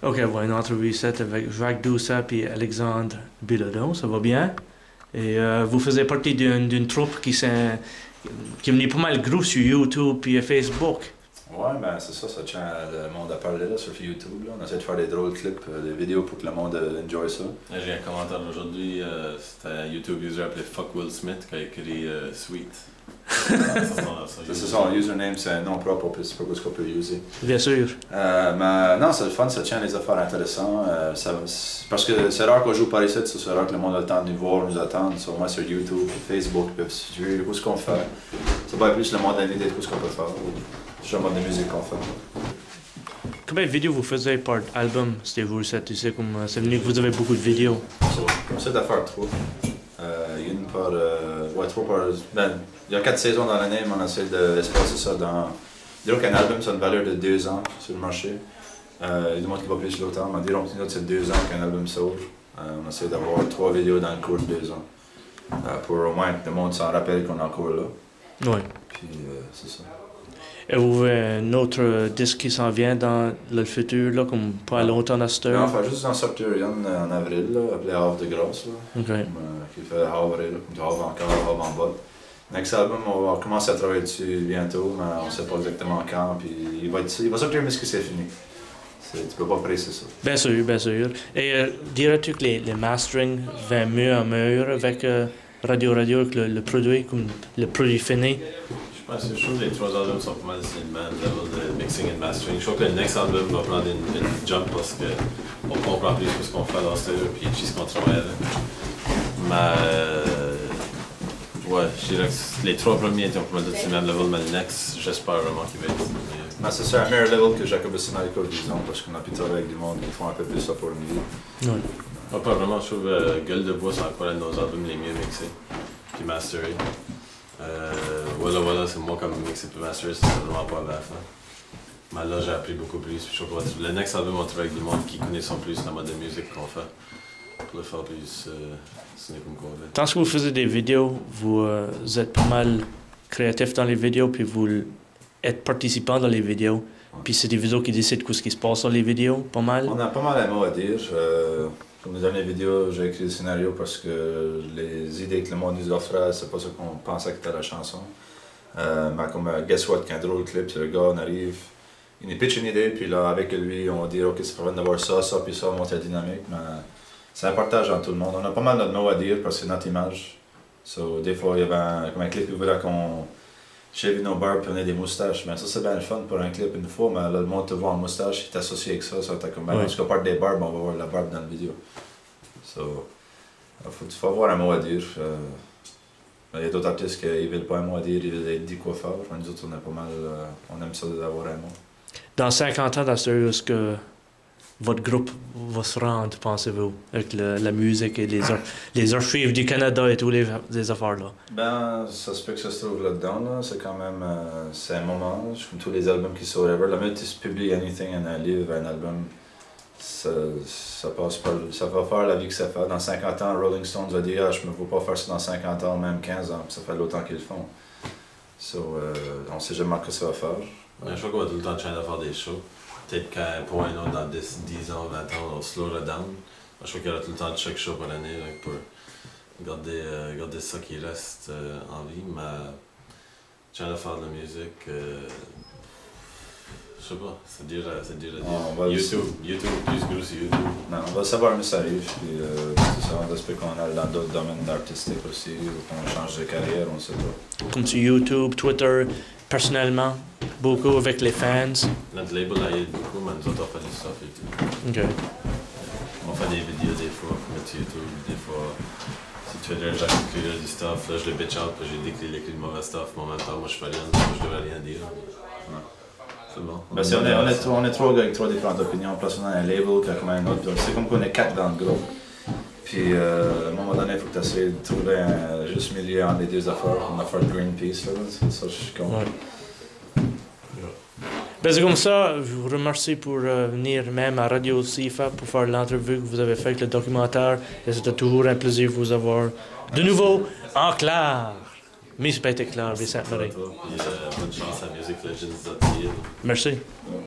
OK, voilà une entrevue ici avec Jacques Doucet et Alexandre Bilodeau. Ça va bien? Et vous faisiez partie d'une troupe qui est venue pas mal gros sur YouTube et Facebook. Ouais, ben c'est ça tient le monde à parler là, sur YouTube. Là. On essaie de faire des drôles clips, des vidéos pour que le monde enjoy ça. J'ai un commentaire aujourd'hui, c'était un YouTube user appelé Fuck Will Smith qui a écrit Sweet. C'est son username, c'est un nom propre, c'est pas ce qu'on peut utiliser. Bien sûr. Mais non, c'est le fun, ça tient les affaires intéressantes. Parce que c'est rare qu'on joue par ici, c'est rare que le monde a le temps de nous voir, nous attendre. Sur moi sur YouTube, Facebook, si tu veux, ce qu'on fait. Ça va plus le monde a une idée de ce qu'on peut faire. C'est le mode de musique qu'on fait. Combien de vidéos vous faisiez par album, c'était vous, tu sais, comme c'est venu que vous avez beaucoup de vidéos? On essaie de faire trois. Il y a une par. Ouais, trois par. Ben, il y a 4 saisons dans l'année, mais on essaie d'espacer ça dans. Disons qu'un album, ça a une valeur de 2 ans sur le marché. Il y a des gens qui va plus longtemps, mais disons que c'est 2 ans qu'un album sort. On essaie d'avoir 3 vidéos dans le cours de 2 ans. Pour au moins que le monde s'en rappelle qu'on est encore là. Oui. Puis c'est ça. Et vous avez un autre disque qui s'en vient dans le futur, là, comme pas longtemps à cette heure? Non, on fait juste en sortir en avril, là, appelé Havre de Grâce. Là, OK. Qui fait Havre, là, comme du Havre encore, Havre en bas. Next album, on va commencer à travailler dessus bientôt, mais on ne sait pas exactement quand. Puis il va sortir, mais que c'est fini. Tu peux pas presser ça. Bien sûr, bien sûr. Et dirais-tu que les mastering vont mieux en mieux avec Radio que le produit, comme le produit fini? Je trouve que les 3 albums sont pas mal sur le même level de mixing et mastering. Je trouve que le next album va prendre une jump parce qu'on comprend plus ce qu'on fait dans ce et puis ce qu'on travaille avec. Mais ouais, je dirais que les 3 premiers étaient pas mal sur le même level, mais le next, j'espère vraiment qu'il va être mieux. Mais c'est un meilleur level que Jacob Sinalco, disons, parce qu'on a pu travailler avec du monde qui font un peu plus ça pour le milieu. Oui. Ouais, pas vraiment, je trouve Gueule de bois, c'est encore un de nos albums les mieux mixés, puis masterés. Voilà, c'est moi comme mix et puis master, c'est vraiment pas la fin. Mais là, j'ai appris beaucoup plus. Puis je crois que le next album, on travaille avec du monde qui connaissent plus la mode de musique qu'on fait. Pour le faire plus ciné comme qu'on veut. Tant que vous faisiez des vidéos, vous êtes pas mal créatif dans les vidéos, puis vous êtes participant dans les vidéos. Puis c'est des vidéos qui décident ce qui se passe dans les vidéos, pas mal. On a pas mal de mots à dire. Comme les dernières vidéos, j'ai écrit le scénario parce que les idées que le monde nous offrait, c'est pas ce qu'on pensait que c'était la chanson. Mais comme Guess What, qu'un drôle clip, le gars on arrive, il nous pitch une idée, puis là avec lui, on dit ok, c'est pas d'avoir ça, puis ça, monter la dynamique. Mais c'est un partage entre tout le monde. On a pas mal de mots à dire parce que c'est notre image. So, des fois, il y avait comme un clip qui voulait qu'on shave nos barbes et on ait des moustaches. Mais ça, c'est bien le fun pour un clip une fois, mais là, le monde te voit en moustache, il t'associe avec ça. Ça t'as comme, ben, parce qu'on parle des barbes, on va voir la barbe dans la vidéo. So, il faut avoir un mot à dire. Il y a d'autres artistes qui ne veulent pas un mot à dire, ils veulent être dit quoi faire. Nous autres, on a pas mal, on aime ça d'avoir un mot. Dans 50 ans, est-ce que votre groupe va se rendre, pensez-vous, avec la musique et les archives du Canada et toutes les affaires-là? Ben, ça se peut que ça se trouve là-dedans. Là. C'est quand même c'est un moment, comme tous les albums qui sortent. La minute tu publies anything, un livre, un album, ça passe pas, ça va faire la vie que ça fait. Dans 50 ans, Rolling Stones va dire je ne veux pas faire ça dans 50 ans, même 15 ans, puis ça fait longtemps qu'ils le font. So, on ne sait jamais ce que ça va faire. Je crois qu'on va tout le temps essayer de faire des shows. Peut-être qu'un point ou un autre, dans 10 ans, 20 ans, on slow le down. Je crois qu'il y aura tout le temps chaque show par l'année pour garder ça qui reste en vie. Mais essayer de faire de la musique, je sais pas, c'est dur à dire. YouTube, plus gros sur YouTube. Non, on va savoir mais ça arrive. Puis, c'est ça, on espère qu'on est dans d'autres domaines artistiques aussi, ou qu'on change de carrière, on ne sait pas. Comme sur YouTube, Twitter, personnellement, beaucoup avec les fans. Notre label aide beaucoup, mais nous autres on fait du stuff et tout. OK. On fait des vidéos des fois, on met sur YouTube, des fois. Si Twitter, j'écris du stuff, là je le bitch out, puis j'ai dit qu'il écrit du mauvais stuff, mais en même temps, moi je fais rien, je devrais rien dire. Ouais. C'est bon. Ben, on est 3 gars avec 3 différentes opinions, plus on a un label qui a comme un autre, c'est comme qu'on est 4 dans le groupe. Puis à un moment donné, il faut que tu essaies de trouver un juste milieu entre les deux affaires. On a fait Greenpeace, là, ça je suis content. Ouais. Ben, c'est comme ça, je vous remercie pour venir même à Radio CIFA pour faire l'entrevue que vous avez faite avec le documentaire. Et c'était toujours un plaisir de vous avoir de nouveau en clair. Miss Peter Claire, Sainte-Marie. Bonne chance à Music Legends. Merci.